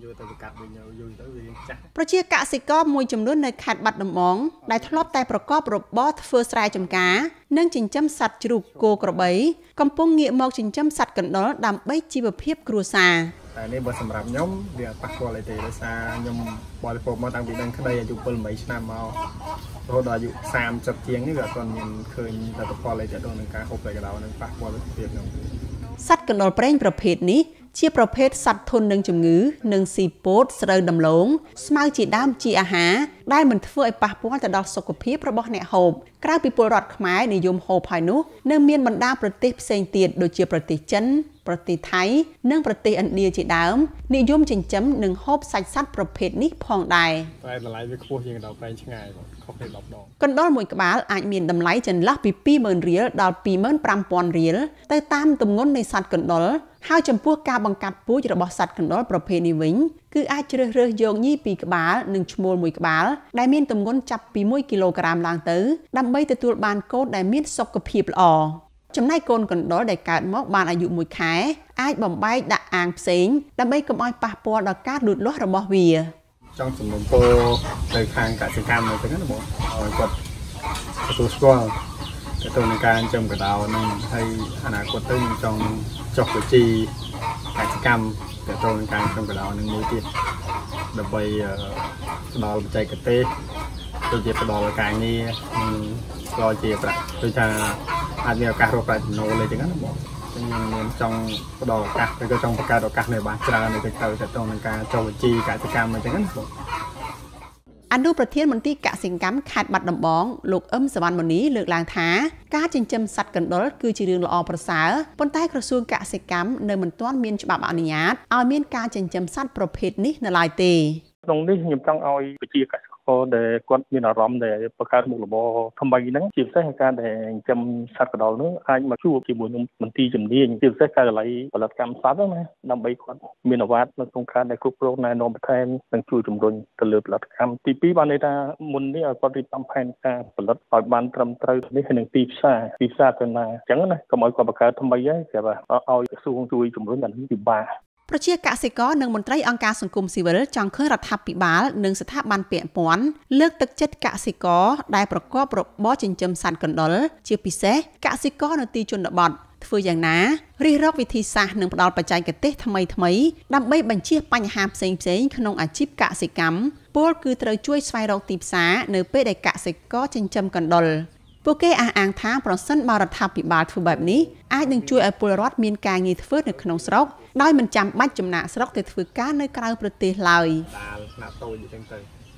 ប្រជាកសិករមួយចំនួននៅខេត្តបាត់ដំបងដែលធ្លាប់តែប្រកបរបរធ្វើស្រែចម្ការនិងចិញ្ចឹមសត្វជ្រូកគោក្របីកំពុងងាកមកចិញ្ចឹមសត្វកណ្តុរដើម្បីជីវភាពគ្រួសារតែនេះបើសម្រាប់ខ្ញុំវាប៉ះពាល់អីទេដោយសារខ្ញុំបរិភោគមកតាំងពីដឹងក្តីអាយុ7-8ឆ្នាំមករហូតដល់អាយុ30ជាងនេះវាអត់ទាន់មានឃើញលទ្ធផលអីទៅនឹងការហូបតែកណ្ដោនឹងប៉ះពាល់សុខភាពខ្ញុំសត្វកណ្តុរព្រែងប្រភេទនេះជាប្រភេទសត្វធន់នឹងជំងឺនិងស៊ីពោតស្រូវដំឡូងស្មៅជាដើមជាអាហារដែលមិនធ្វើឲ្យប៉ះពាល់ទៅដល់សុខភាពរបស់អ្នកហូបក្រៅពីពលរដ្ឋខ្មែរនិយមហូបហើយនោះនៅមានបណ្ដាប្រទេសផ្សេងទៀតដូចជាប្រទេសចិនប្រទេសថៃនិងប្រទេសឥណ្ឌាជាដើមនិយមចិញ្ចឹមនិងហូបសាច់សត្វប្រភេទនេះផងដែរតែតម្លៃវាខ្ពស់ជាងកណ្ដោព្រែងឆ្ងាយខុសគ្នា10ដងកណ្តុរមួយក្បាលអាចមានតម្លៃចន្លោះពី20000រៀលដល់25000រៀលទៅតាមទម្ងន់នៃសត្វកណ្តុរហើយចំពោះការបង្កាត់ពូជរបស់សត្វកណ្តុរប្រភេទនេះវិញគឺអាចជ្រើសរើសយកញី2ក្បាលនិងឈ្មោល1ក្បាលដែលមានទម្ងន់ចាប់ពី1គីឡូក្រាមឡើងទៅដើម្បីទទួលបានកូនដែលមានសុខភាពល្អចំណែកកូនកណ្តុរដែលកើតមកបានអាយុ1ខែអាចបំបែកដាក់អាងផ្សេងដើម្បីកុំឲ្យប៉ះពាល់ដល់ការលូតលាស់របស់វាចង់ជំនុំពរទៅខាងកសិកម្មទៅហ្នឹងបងឲ្យគាត់ទទួលស្គាល់ទៅនឹងការចិញ្ចឹមកណ្ដោនឹងហើយអនាគតទៅនឹងចង់ចុះវិជីកសិកម្មទៅនឹងការចិញ្ចឹមកណ្ដោនឹងមួយទៀតដើម្បីផ្ដល់បច្ចេកទេសទៅជាផ្ដល់ការងារក៏ជាប្រាក់ដូចថាអាចមានឱកាសរកប្រាក់ចំណូលអីចឹងណាបងខ្ញុំមានចង់ផ្ដល់ឱកាសឬក៏ចង់បង្កើតឱកាសនៅបានច្រើននៅទៅនឹងការចុះវិជីកសិកម្មអីចឹងណាបងអនុប្រធានមន្ទីរកសិកម្មខេត្តបាត់ដំបងលោកអឹមសវណ្ណមុនីលើកឡើងថាការចិញ្ចឹមសត្វកណ្តុរគឺជារឿងល្អប្រសើរប៉ុន្តែក្រសួងកសិកម្មនៅមិនទាន់មានច្បាប់អនុញ្ញាតឲ្យមានការចិញ្ចឹមសត្វប្រភេទនេះនៅឡើយទេក្នុងនេះខ្ញុំចង់ឲ្យប្រជាកសិករដែលគាត់មានអារម្មណ៍ដែលបង្កើតមុខរបរថ្មីហ្នឹងជាពិសេសការដែលចិញ្ចឹមសត្វកណ្តុរនោះអាចមកជួបជាមួយនឹងមន្ទីរជំនាញជាពិសេសការិយាល័យផលិតកម្មសត្វហ្នឹងណាដើម្បីគាត់មានអាវ៉ាត់នៅក្នុងការដែលគ្រប់គ្រងណែនាំបន្ថែមនិងជួយជំរុញទៅលើផលិតកម្មទី2បានន័យថាមុននេះឲ្យគាត់រៀបចំផែនការផលិតឲ្យបានត្រឹមត្រូវនេះហើយនឹងទីផ្សារទៅណាអញ្ចឹងណាកុំឲ្យគាត់បង្កើតថ្មីហើយគេថាឲ្យក្រសួងជួយជំរុញអានេះពិបាកប្រជាកសិករនិងមន្ត្រីអង្គការសង្គមស៊ីវិលចង់ឃើញរដ្ឋាភិបាលនិងស្ថាប័នពាក់ព័ន្ធលើកទឹកចិត្តកសិករដែលប្រកបរបរចិញ្ចឹមសត្វកណ្តុរជាពិសេសកសិករនៅទីជនបទធ្វើយ៉ាងណារិះរកវិធីសាស្ត្រនិងផ្ដល់បច្ចេកទេសថ្មីដើម្បីបញ្ជៀសបញ្ហាផ្សេងៗក្នុងអាជីពកសិកម្មពលគឺត្រូវជួយស្វែងរកទីផ្សារនៅពេលដែលកសិករចិញ្ចឹមកណ្តុរពួកគេអះអាងថាប្រសិនបើរដ្ឋាភិបាលធ្វើបែបនេះអាចនឹងជួយឲ្យពលរដ្ឋមានការងារធ្វើនៅក្នុងស្រុកដោយមិនចាំបាច់ចំណាកស្រុកទៅធ្វើការនៅក្រៅប្រទេសឡើយណាតូចអញ្ចឹងទៅ